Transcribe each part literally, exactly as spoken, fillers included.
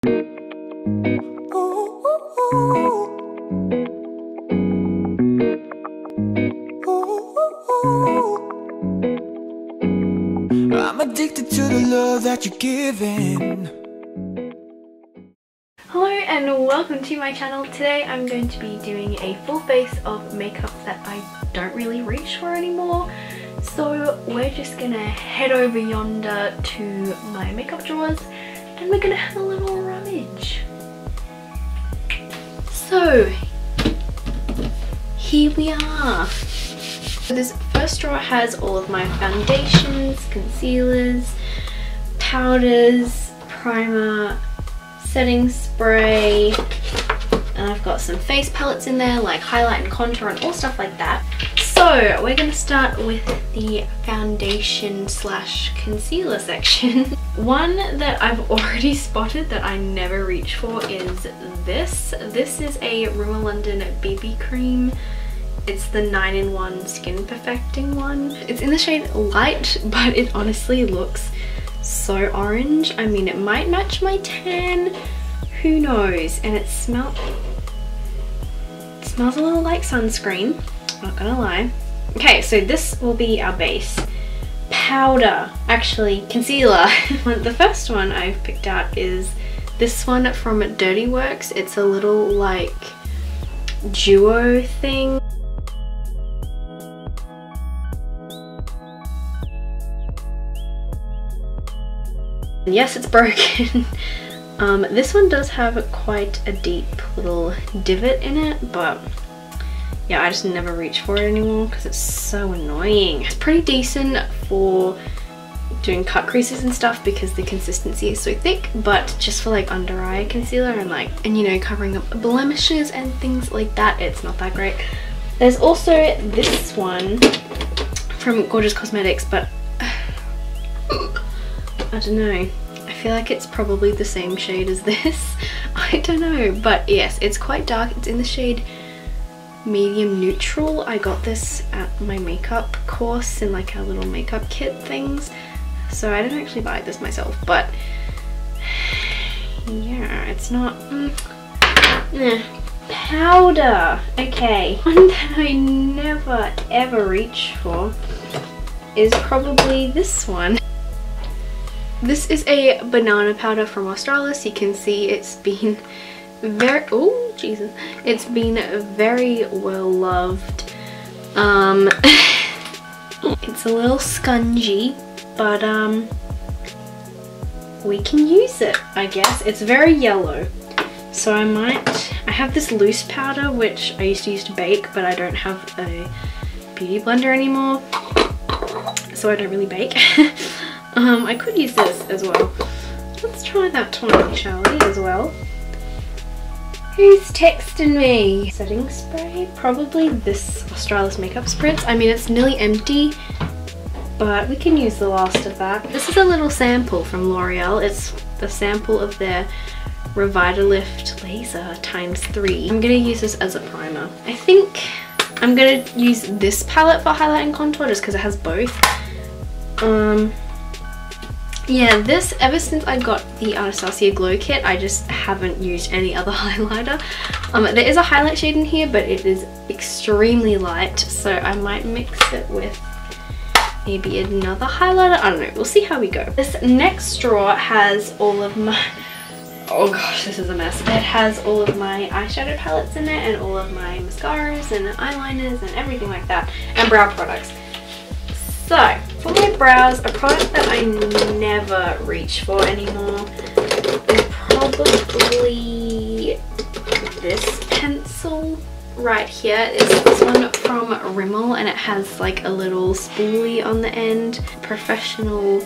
I'm addicted to the love that you're giving. Hello and welcome to my channel. Today I'm going to be doing a full face of makeup that I don't really reach for anymore. So we're just gonna head over yonder to my makeup drawers and we're gonna have a little rummage. So here we are. So this first drawer has all of my foundations, concealers, powders, primer, setting spray, and I've got some face palettes in there like highlight and contour and all stuff like that. So we're going to start with the foundation slash concealer section. One that I've already spotted that I never reach for is this. This is a Rimmel London B B cream. It's the nine in one skin perfecting one. It's in the shade light, but it honestly looks so orange. I mean, it might match my tan, who knows? And it smells it smells a little like sunscreen, not gonna lie. Okay, so this will be our base. Powder, actually concealer. The first one I've picked out is this one from Dirty Works. It's a little like duo thing. Yes, it's broken. um, this one does have quite a deep little divot in it, but yeah, I just never reach for it anymore because it's so annoying. It's pretty decent for doing cut creases and stuff because the consistency is so thick, but just for like under eye concealer and like, and you know, covering up blemishes and things like that, it's not that great. There's also this one from Gorgeous Cosmetics, but I don't know. I feel like it's probably the same shade as this. I don't know, but yes, it's quite dark. It's in the shade medium neutral. I got this at my makeup course in like our little makeup kit things. So I didn't actually buy this myself, but yeah, it's not... Mm, eh. Powder. Okay, one that I never ever reach for is probably this one. This is a banana powder from Australis. You can see it's been very, oh Jesus, it's been very well loved. Um, it's a little scungy, but um, we can use it, I guess. It's very yellow, so I might, I have this loose powder which I used to use to bake, but I don't have a beauty blender anymore, so I don't really bake. Um, I could use this as well. Let's try that one, shall we, as well? Who's texting me? Setting spray? Probably this Australis makeup spritz. I mean, it's nearly empty, but we can use the last of that. This is a little sample from L'Oreal. It's the sample of their Revitalift Laser times three. I'm gonna use this as a primer. I think I'm gonna use this palette for highlight and contour just because it has both. Um... Yeah, this, ever since I got the Anastasia Glow Kit, I just haven't used any other highlighter. Um, there is a highlight shade in here, but it is extremely light, so I might mix it with maybe another highlighter. I don't know, we'll see how we go. This next drawer has all of my... Oh gosh, this is a mess. It has all of my eyeshadow palettes in it, and all of my mascaras and eyeliners and everything like that, and brow products. So, for my brows, a product that I never reach for anymore is probably this pencil right here. It's this one from Rimmel, and it has like a little spoolie on the end. Professional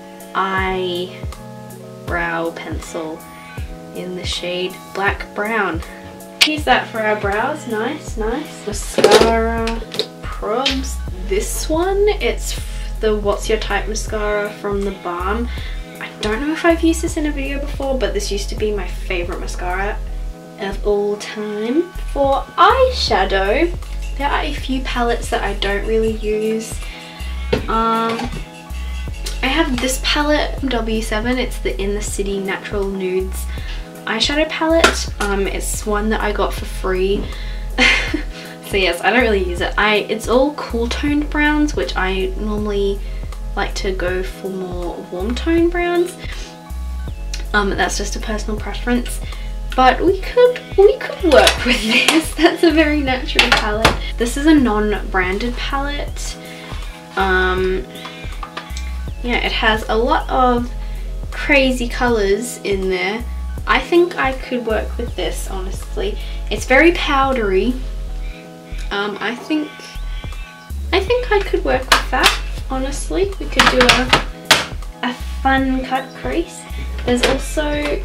eyebrow pencil in the shade Black Brown. Use that for our brows. Nice, nice. Mascara, probs. This one, it's the What's Your Type mascara from the Balm. I don't know if I've used this in a video before, but this used to be my favorite mascara of all time. For eyeshadow, there are a few palettes that I don't really use. Um, I have this palette from W seven. It's the In the City Natural Nudes eyeshadow palette. Um, it's one that I got for free. So yes, I don't really use it. I It's all cool toned browns, which I normally like to go for more warm tone browns. Um, that's just a personal preference. But we could we could work with this. That's a very natural palette. This is a non-branded palette. Um, yeah, it has a lot of crazy colors in there. I think I could work with this, honestly. It's very powdery. Um, I think I think I could work with that, honestly. We could do a, a fun cut crease. There's also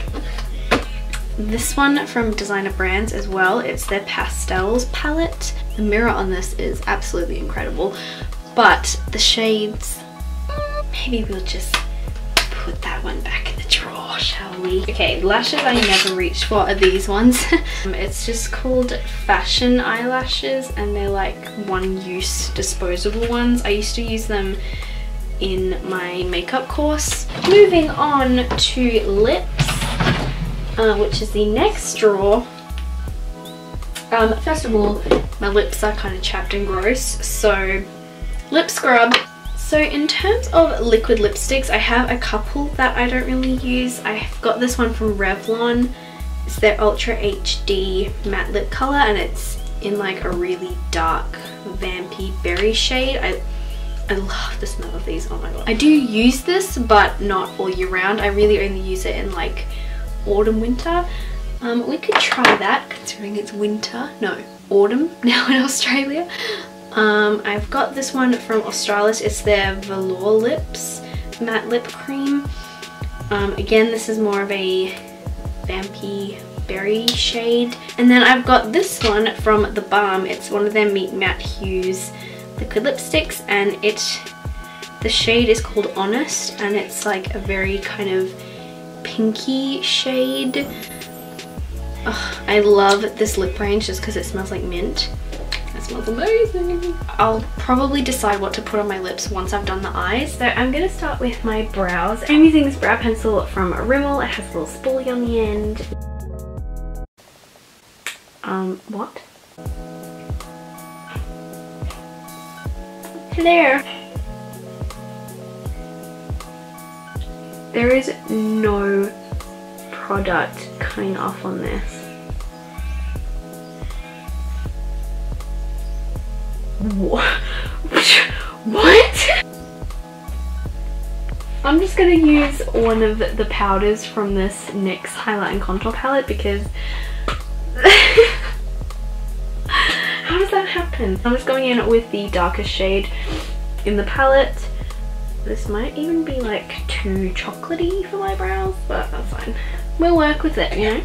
this one from Designer Brands as well. It's their Pastels palette. The mirror on this is absolutely incredible, but the shades, maybe we'll just put that one back in the drawer, shall we? Okay, lashes I never reach for are these ones. It's just called Fashion Eyelashes, and they're like one-use disposable ones. I used to use them in my makeup course. Moving on to lips, uh, which is the next drawer. Um, first of all, my lips are kind of chapped and gross, so lip scrub. So in terms of liquid lipsticks, I have a couple that I don't really use. I've got this one from Revlon. It's their Ultra H D matte lip color, and it's in like a really dark vampy berry shade. I, I love the smell of these, oh my god. I do use this, but not all year round. I really only use it in like autumn, winter. Um, we could try that, considering it's winter. No, autumn now in Australia. Um, I've got this one from Australis. It's their Velour Lips matte lip cream. Um, again, this is more of a vampy berry shade. And then I've got this one from The Balm. It's one of their Meet Matthieu's liquid lipsticks, and it the shade is called Honest, and it's like a very kind of pinky shade. Ugh, I love this lip range just because it smells like mint. It smells amazing. I'll probably decide what to put on my lips once I've done the eyes. So I'm going to start with my brows. I'm using this brow pencil from Rimmel. It has a little spoolie on the end. Um, what? Hello. There is no product coming off on this. What? What? I'm just gonna use one of the powders from this NYX highlight and contour palette because how does that happen? I'm just going in with the darkest shade in the palette. This might even be like too chocolatey for my brows, but that's fine. We'll work with it, you know?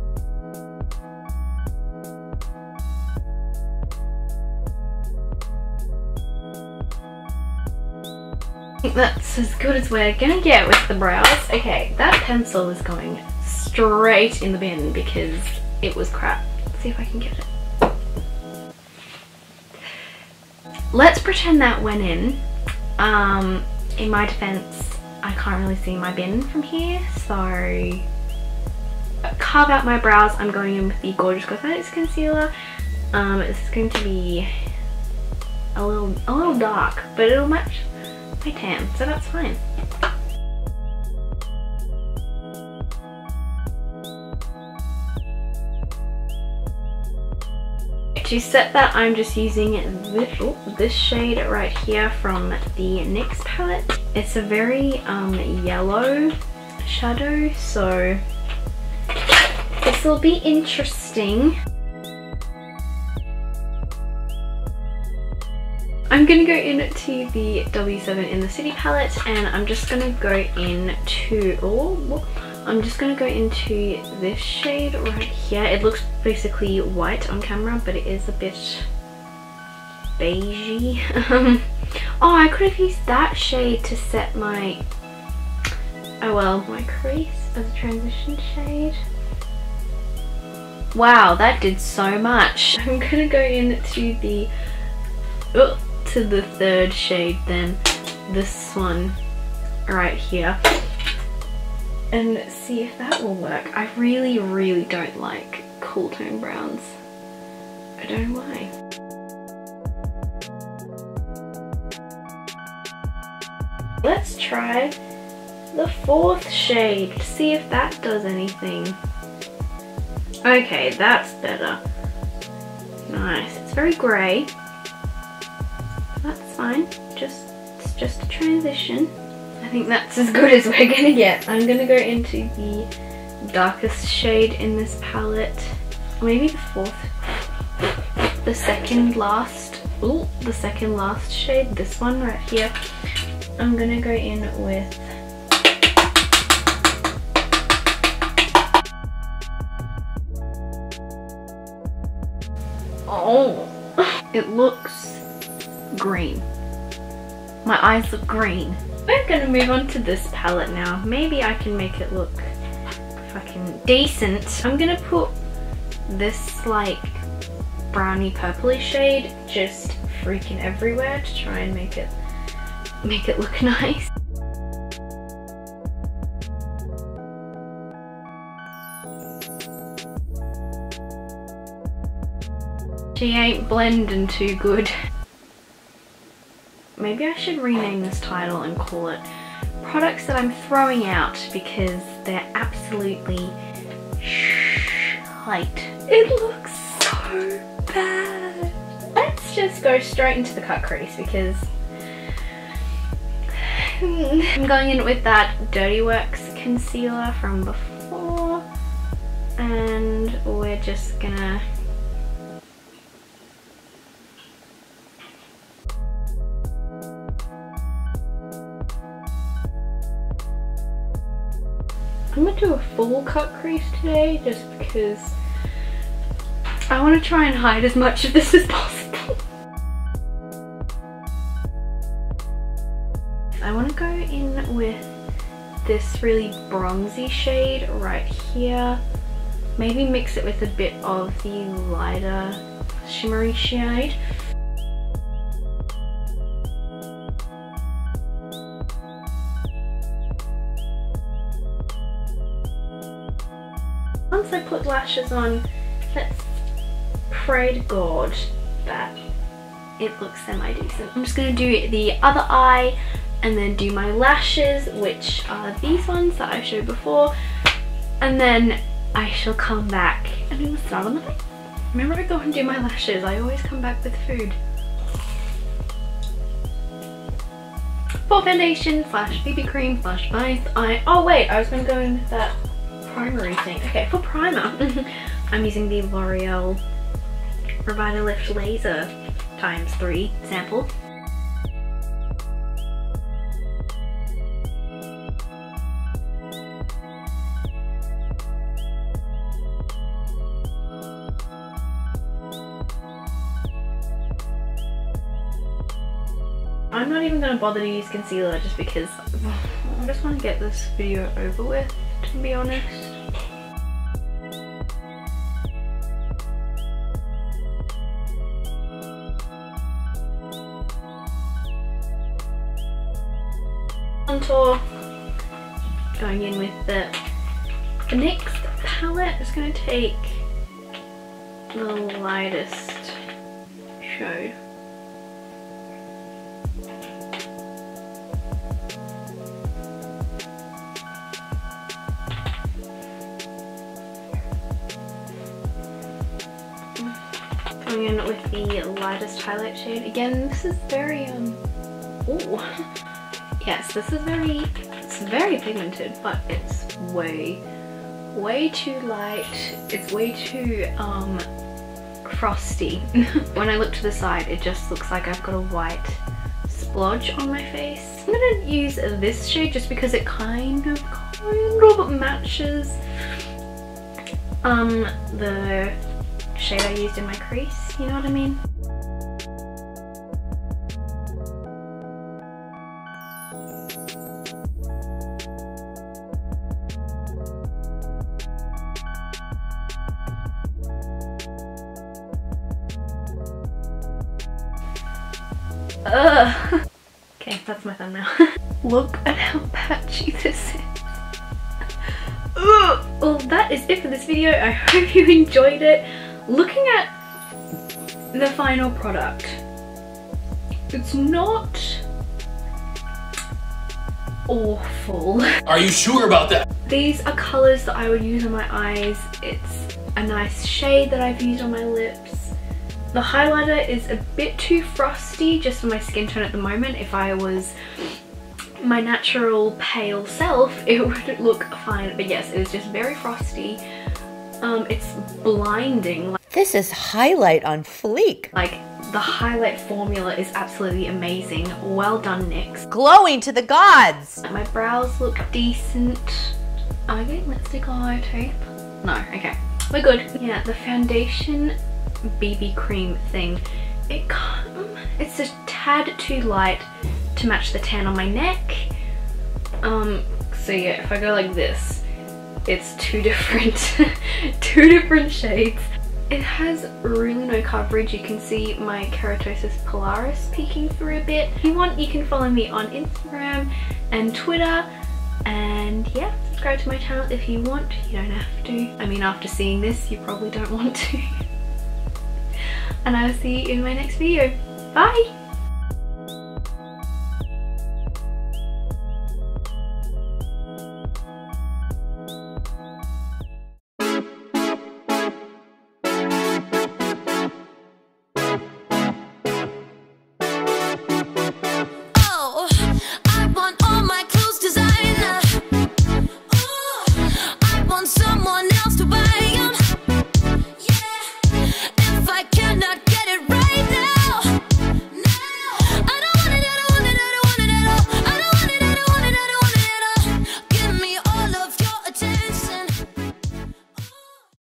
I think that's as good as we're gonna get with the brows. Okay, that pencil is going straight in the bin because it was crap. Let's see if I can get it. Let's pretend that went in. Um, in my defense, I can't really see my bin from here, so carve out my brows. I'm going in with the Gorgeous Cosmetics concealer. Um, this is going to be a little a little dark, but it'll match my tan, so that's fine. To set that, I'm just using this, oh, this shade right here from the NYX palette. It's a very um, yellow shadow, so this will be interesting. I'm going to go into the W seven In the City palette, and I'm just going to go into, oh, I'm just going to go into this shade right here. It looks basically white on camera, but it is a bit beigey. Um, oh, I could have used that shade to set my, oh well, my crease as a transition shade. Wow, that did so much. I'm going to go into the, oh, to the third shade then, this one right here and see if that will work. I really, really don't like cool tone browns. I don't know why. Let's try the fourth shade to see if that does anything. Okay, that's better. Nice. It's very grey. That's fine. Just it's just a transition. I think that's as good as we're gonna get. I'm gonna go into the darkest shade in this palette. Maybe the fourth. The second last. Ooh, the second last shade. This one right here. I'm gonna go in with oh, it looks green. My eyes look green. We're gonna move on to this palette now. Maybe I can make it look fucking decent. I'm gonna put this like browny purpley shade just freaking everywhere to try and make it make it look nice. She ain't blending too good. Maybe I should rename this title and call it Products That I'm Throwing Out, because they're absolutely shite. It looks so bad. Let's just go straight into the cut crease because I'm going in with that Dirty Works concealer from before, and we're just gonna I'm gonna do a full cut crease today just because I want to try and hide as much of this as possible. I want to go in with this really bronzy shade right here. Maybe mix it with a bit of the lighter shimmery shade. Once I put lashes on, let's pray to God that it looks semi-decent. I'm just going to do the other eye and then do my lashes, which are these ones that I showed before, and then I shall come back and do the style on my face. Remember, I go and do my lashes, I always come back with food. For foundation slash B B cream slash base, I oh wait, I was going to go in with that primery thing. Okay, for primer, I'm using the L'Oreal Revitalift Laser times three sample. I'm not even going to bother to use concealer just because I just want to get this video over with, to be honest. Contour, going in with the, the next palette. I'm just going to take the lightest shade. Going in with the lightest highlight shade. Again, this is very um ooh. Yes, this is very it's very pigmented, but it's way way too light. It's way too um frosty. When I look to the side, it just looks like I've got a white splodge on my face. I'm gonna use this shade just because it kind of kind of matches um the shade I used in my crease, you know what I mean? Ugh. Okay, that's my thumbnail. Look at how patchy this is. Ugh. Well, that is it for this video. I hope you enjoyed it. Looking at the final product, it's not awful. Are you sure about that? These are colours that I would use on my eyes. It's a nice shade that I've used on my lips. The highlighter is a bit too frosty just for my skin tone at the moment. If I was my natural pale self, it would look fine, but yes, it is just very frosty. Um, it's blinding. This is highlight on fleek. Like, the highlight formula is absolutely amazing. Well done, NYX. Glowing to the gods. My brows look decent. Am I getting lipstick all over tape? No, okay. We're good. Yeah, the foundation B B cream thing, it it's a tad too light to match the tan on my neck. Um, so yeah, if I go like this, it's two different, two different shades. It has really no coverage. You can see my keratosis pilaris peeking through a bit. If you want, you can follow me on Instagram and Twitter, and yeah, subscribe to my channel if you want. You don't have to. I mean, after seeing this, you probably don't want to. And I'll see you in my next video. Bye! Someone